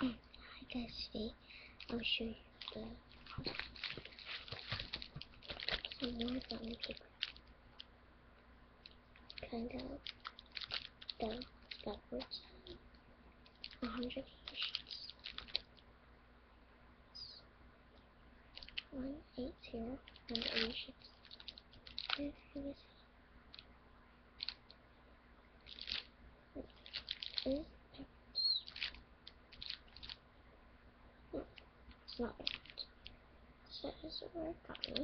Hi guys, today I'll show you some more brown paper. Kind of the backwards 100 sheets. 180 and 80 sheets. There it is. No, it's not bad. So this is where it got me.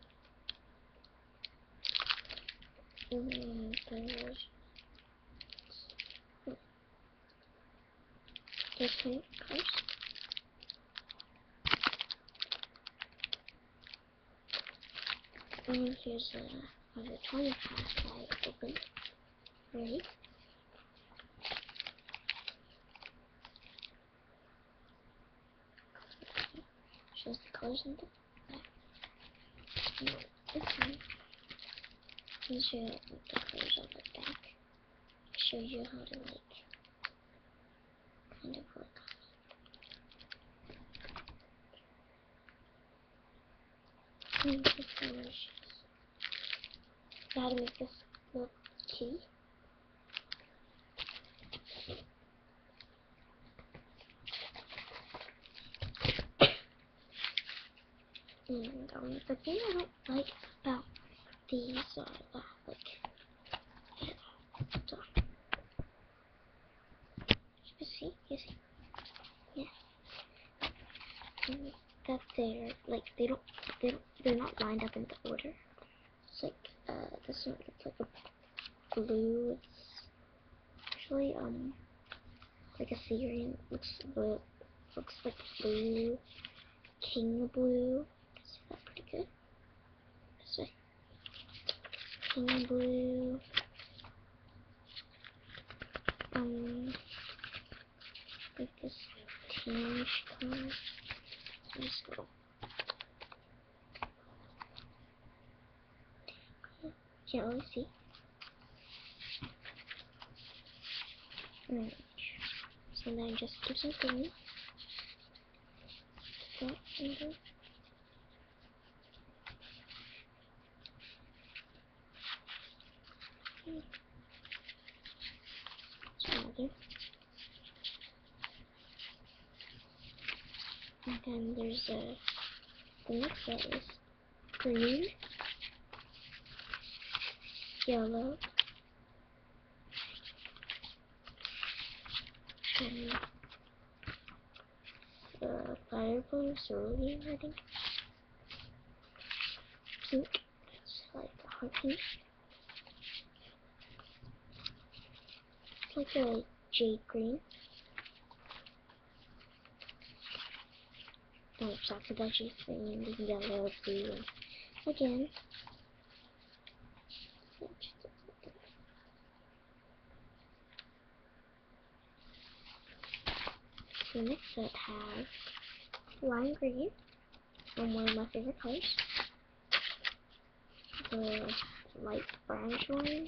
There's 20 colors. And here's the 20 pack I opened. Ready? Shows the colors in the back. And this one, I'll show you the colors on the back. Show you how to kind of work on it. And the colors. Gotta make this look key. And the thing I don't like about these are that so, you see, yeah, and that they're not lined up in the order. It's like this one looks like a blue. It's actually like a Syrian. Looks like blue, king blue. See that pretty good. This way, king blue. Like this tinge color. Let's go. Can't really see. So then just do some green. That and then another. And then there's the next set is green, yellow, and fire blue, cerulean, I think. Pink, it's like a hot pink. It's like a jade green. No, it's after that jade green, yellow, blue, and again. The next set has lime green, one of my favorite colors. The light brownish orange.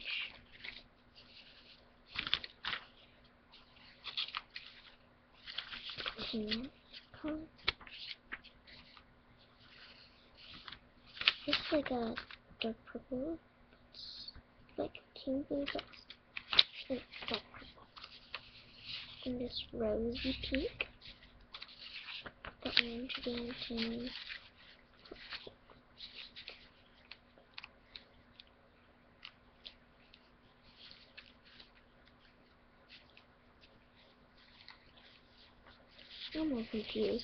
Tan color. It's like a dark purple. It's like king blue, but it's like dark purple. And this rosy pink. The orange again, tan. I'm all confused.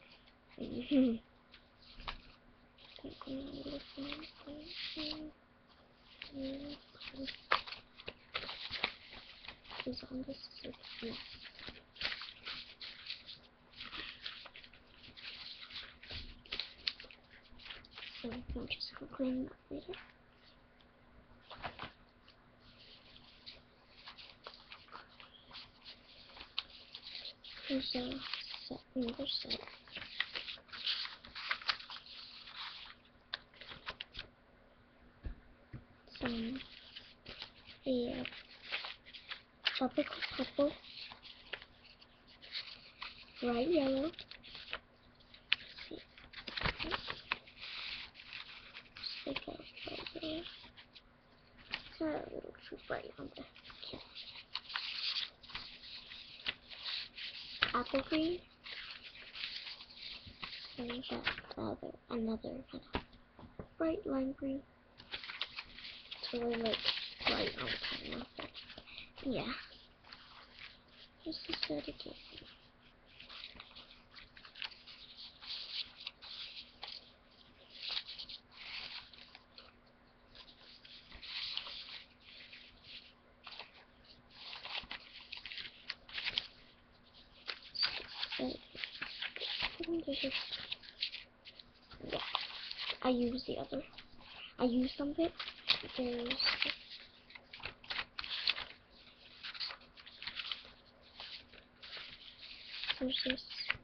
Is on this mess. So I'll just go clean that later. Here's another set. Some a tropical purple, bright yellow. Let's see. Just like a bright yellow. It's not a little too bright on the camera. Apple green. And that another kind of bright lime green. It's really like bright on camera, but yeah. This is good again. Yeah, I use the other. I use some of it. There's this.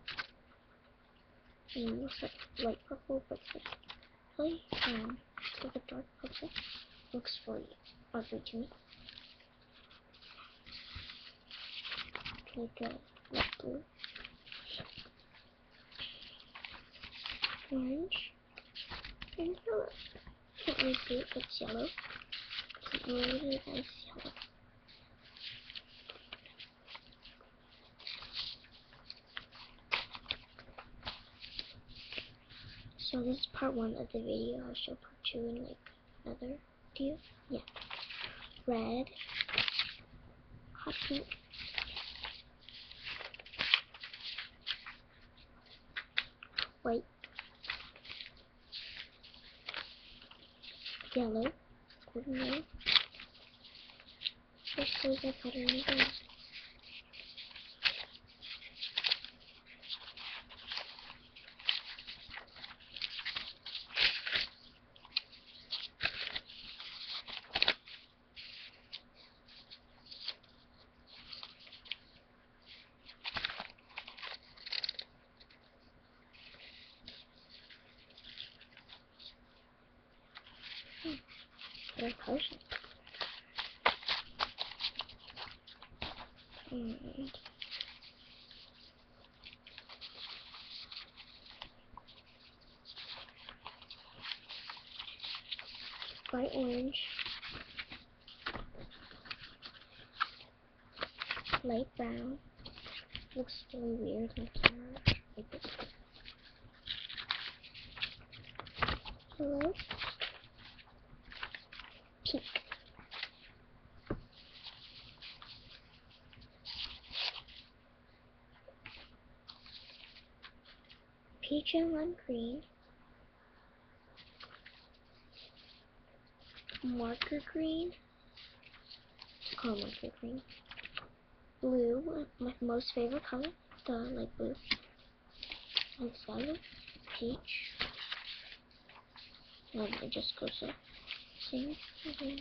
It looks like light purple, but it's like really it's like a dark purple. Looks really ugly to me. Like a light blue. Orange. And yellow. Can't really see it, but it's yellow. It's a really nice yellow. So this is part 1 of the video. I'll show part 2 in like another video. Yeah. Red. Hot pink. White. Yellow. Golden yellow. This shows the pattern again. Very colors. And bright orange, light brown. Looks really weird on camera, like this. Yellow, pink, peach and lime green, marker green. It's called marker green. Blue, my most favorite color, the light blue. And yellow, peach. And it just goes to same again.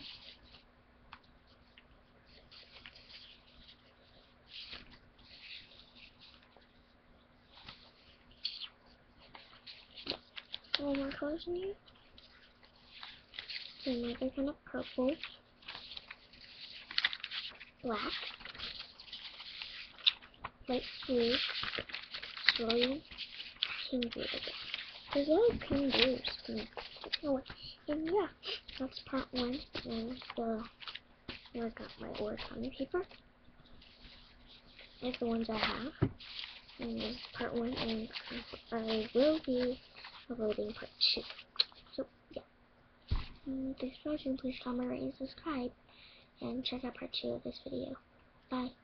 All more colors in here. Another kind of purple, black, light blue, Australian, kangaroo. There's a lot of kangaroos. Oh, and yeah, that's part 1 and where I got my origami paper. Like the ones I have. And this is part 1, and I will be uploading part 2. So yeah. Thanks for watching. Please comment, rate, and subscribe, and check out part 2 of this video. Bye.